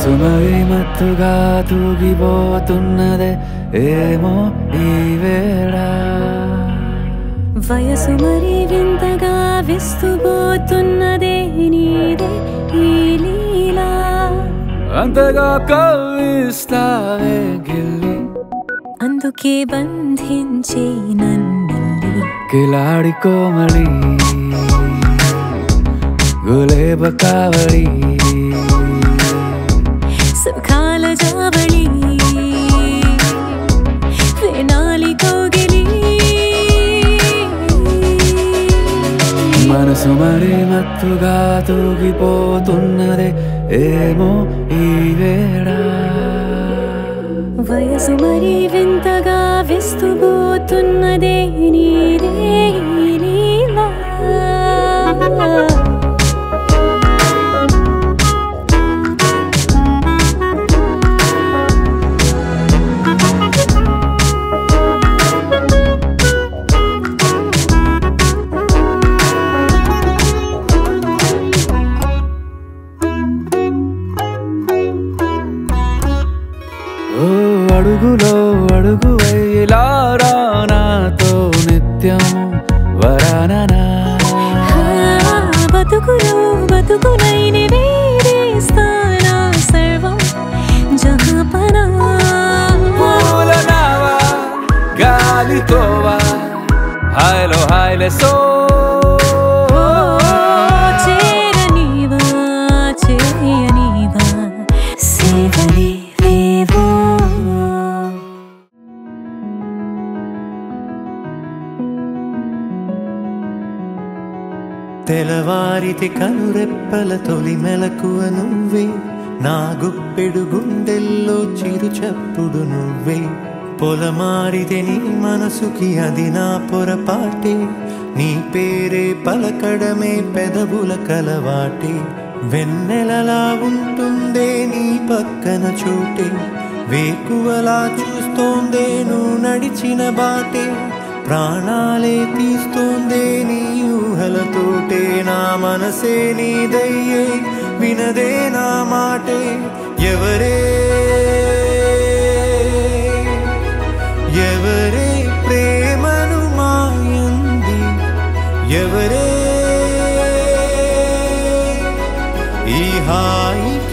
మనసు మరి మత్తుగా తూగిపోతున్నదే ఏమో ఈ వేళ వయసు మరి వింతగా విస్తుపోతున్నదే నీదే ఈ లీలా అంతగా కవ్విస్తావే గిల్లి అందుకే బంధించే నన్నిల్లి కిలాడి కోమళి గులేబ కావళి సుఖాల జావళి వేనాలి కౌగిలి మనసు మరి మత్తుగా తూగిపోతున్నదే ఏమో ఈ వేళ వయసు మరి వింతగా విస్తుపోతున్నదే నీదే ఈ లీలా అడుగులో అడుగు ఇలా నాతో నిత్యం వరాననా బతుకులో బతుకులైన వేరేస్తానా సర్వం జహాపనా పూలనావా గాలితోవా హాయ్లో హాయ్లే సో చేరనీవా చేయనీవా సేవలే తెలవారితి కనురెప్పల తొలి మెలకువ నువ్వే నా గుప్పెడు గుండెల్లో చిరు చప్పుడు నువ్వే పొలమారితే నీ మనసుకి అది నా పొరపాటే నీ పేరే పలకడమే పెదవుల కలవాటే వెన్నెలలా ఉంటుందే నీ పక్కన చోటే వేకువలా చూస్తోందే నువ్వు నడిచిన బాటే ప్రాణాలే తీస్తోందే నీ ఊహలతోటే నా మనసే నీదయ్యే వినదే నా మాటే ఎవరే ఎవరే ప్రేమను మాయంది ఎవరే ఈ హాయి